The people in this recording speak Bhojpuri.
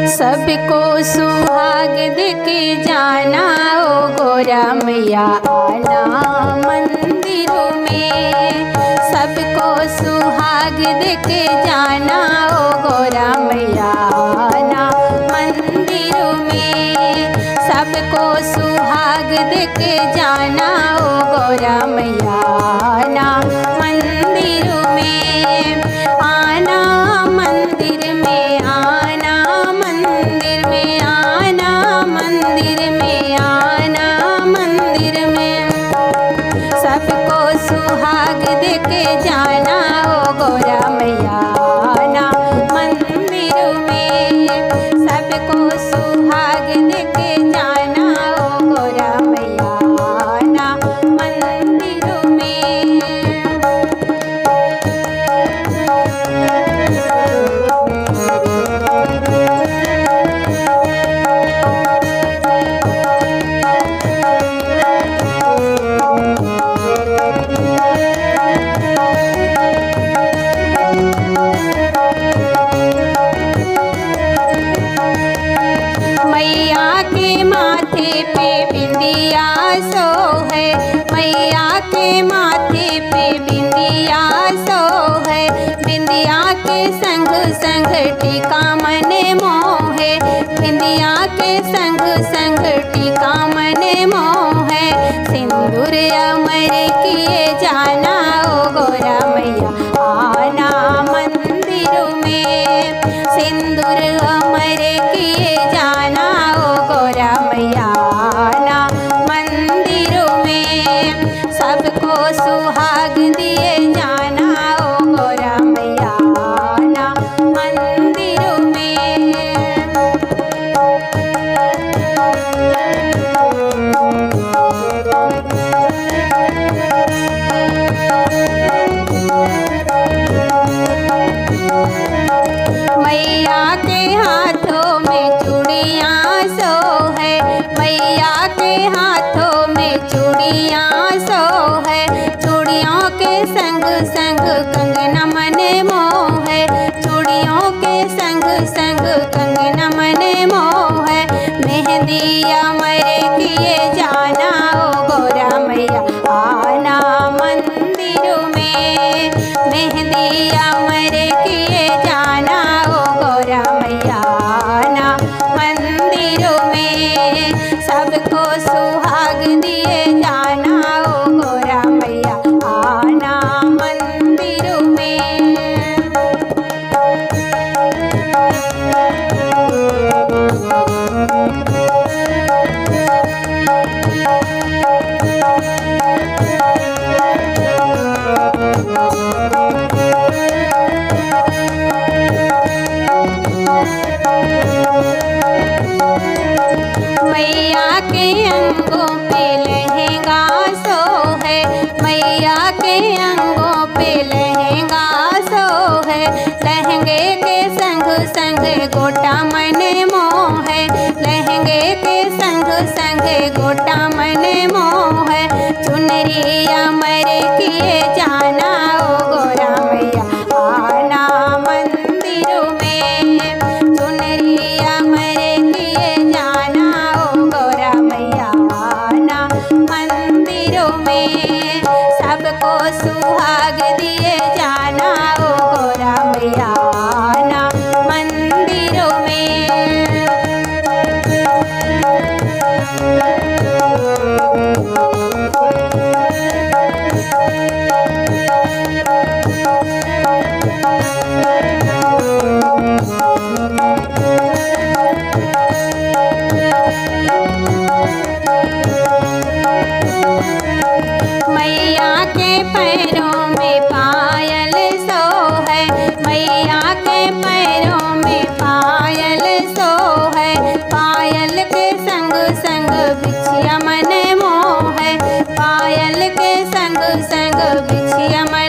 सबको सुहाग देके जाना ओ गोरा मैया आना मंदिर में। सबको सुहाग देके जाना ओ गोरा मैया आना मंदिर में। सबको सुहाग देके जाना ओ गोरा मैया आना मंदिर में। आना मंदिर में, आना मंदिर में, आना मंदिर में, आना मंदिर में। सबको सुहाग देके जाना ओ गोरा मैया आना मंदिर में। सबको सुहाग देके जाना ओ गोरा मैया आना मंदिर में। मैया के माथे पे बिंदिया सो है, मैया के माथे पे बिंदिया सो है। बिंदिया के संग संग टीका मने मोहे, बिंदिया के संग संग टीका मने मोहे। सिंदूर अमर किए जाना ओ गोरा मैया आना मंदिर में। सिंदूर अमर किए जाना ओ गोरा मैया आना मंदिर में। सबको सुहाग दिए जाना ओ गोरा मैया आना मंदिर में। मैया के हाथों में चूड़ियाँ सो है, मैया के हाथों में चूड़ियाँ सो है। चूड़ियों के संग संग कंगना मने मोह है, चूड़ियों के संग संग कंगना मने मोह है। मेहंदी अमर किए जाना ओ गोरा मैया आना मंदिर में। मेहंदी अमर किए जाना ओ गोरा मैया आना मंदिर में। सबको सुहाग दिए जाना ओ गोरा मैया आना मंदिर में। मैया के अंगों पे लहंगा सो है, मैया के अंगों पे लहंगा सो है। लहंगे के संग संग गोटा मने मोह है, लहंगे के संग संग गोटा मने मोह है। चुनरी अमर किए जाना ओ गोरा मैया आना मंदिर में। चुनरी अमर किए जाना ओ गोरा मैया आना मंदिर में। सबको सुहाग दिए जाना ओ गोरा मैया आना मंदिर में। मैया के पैरों में पायल सो है, मैया के पैरों में पायल सो है। पायल के संग संग बिछिया मने मोह है, पायल के संग संग बिछिया